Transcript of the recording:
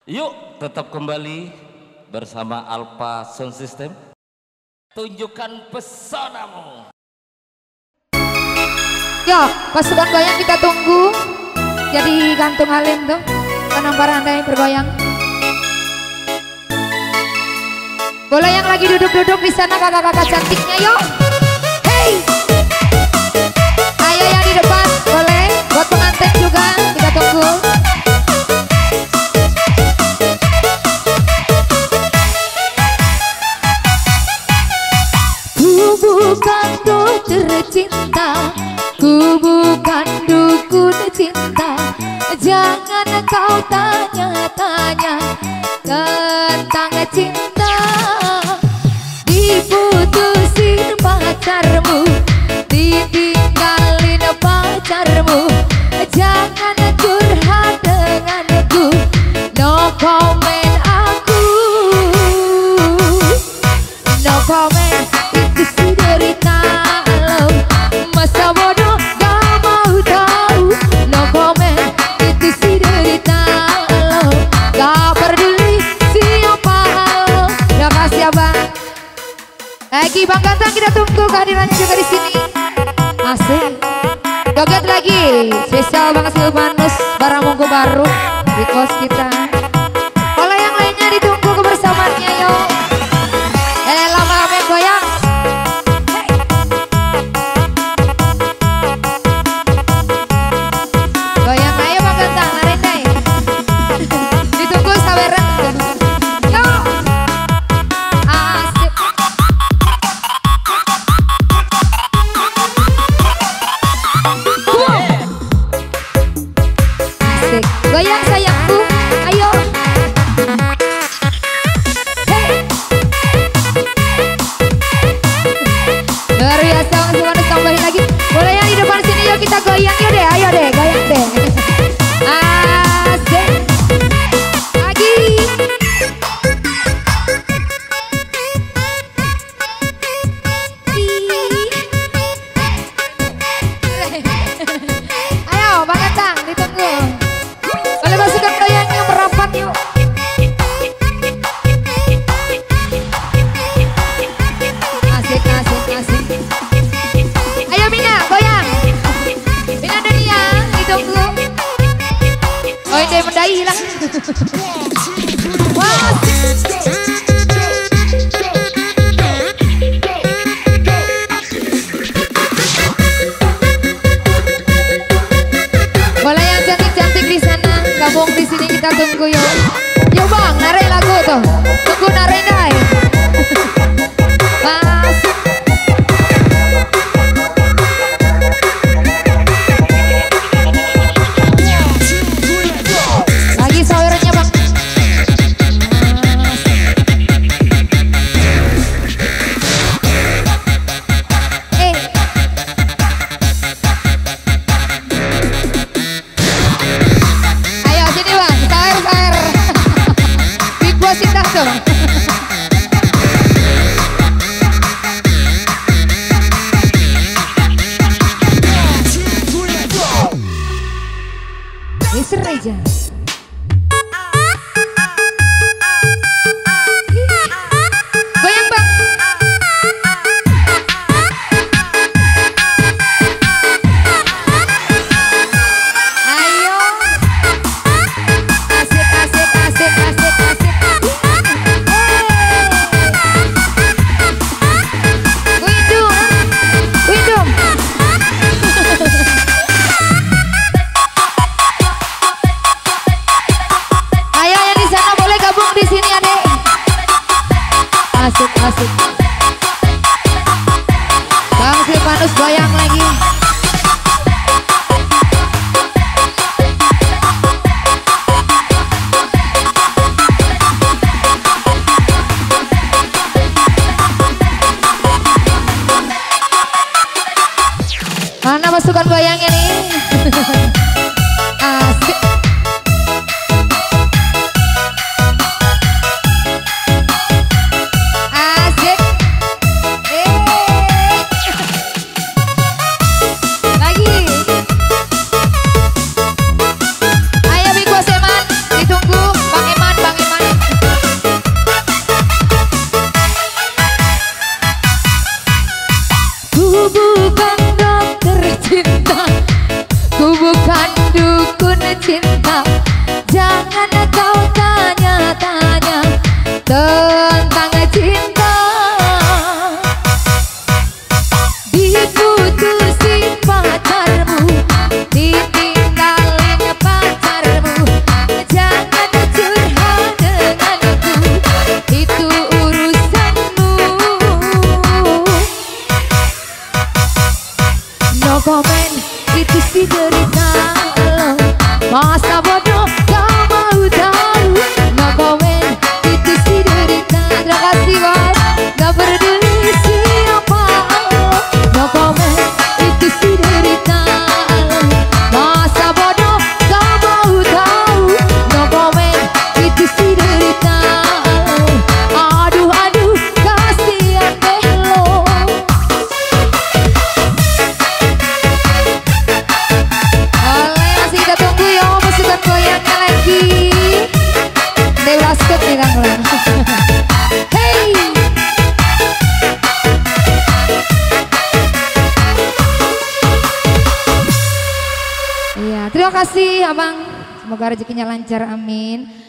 Yuk tetap kembali bersama Alpha Sound System. Tunjukkan pesonamu. Yo, pasukan goyang kita tunggu. Jadi gantung halim tuh, penamparan andai bergoyang. Boleh yang lagi duduk-duduk di sana kakak-kakak cantiknya, yuk. Hey, ayo yang di depan boleh. Buat pengantin juga kita tunggu. Ku bukan dokter cinta, ku bukan dukun cinta. Jangan kau tanya-tanya tentang cinta. Diputusin pacarmu, ditinggalin pacarmu. Jangan curhat denganku, no comment aku, no comment. Itu si derita lo, masa bodoh gak mau tahu. No comment, itu si derita lo, gak peduli siapa lo. Terima kasih abang. Lagi Bang Ganteng kita tunggu kehadirannya juga di sini. Asik. Joget lagi, spesial Bang Silvanus barang minggu baru di kos kita. Kalau yang lainnya ditunggu kebersamaannya yo. Lama-lama goyang. Goyang ayo Bang Ganteng, lari deh. Ditunggu saweran. Yo. Asik. Asik. Goyang sayangku, ayo. Hey. Luar biasa, semua tambahin lagi. Boleh yang di depan sini yuk kita goyang yuk deh, ayo deh, goyang deh. Asik. Lagi. Ayo Bang Ganteng ditunggu. Boleh masukkan goyang yang merapat yuk. Asik, asik, asik. Ayo Mina, goyang. Mina Dunia, ditunggu. Oh ini mendai lah. Wah. Boleh yang cantik-cantik di sana, gabung di sini kita tunggu yuk. Yuk Bang, narik lagu tuh. Tunggu narik dai. Mas. Lagi sawernya Bang. Ayo sini Bang, sawer. Big Boss indah tuh. Mister Reja. Goyang Bang. Ayo. Asik, asik, asik, asik, asik. Windum. Windum. Ayo yang di sana boleh gabung di sini adek. Asik, asik. Bang Silvanus goyang lagi. Mana pasukan goyangnya nih? Asik. Asik. Lagi. Ayo Big Boss Eman, ditunggu Bang Eman. kasih abang. Semoga rezekinya lancar, amin.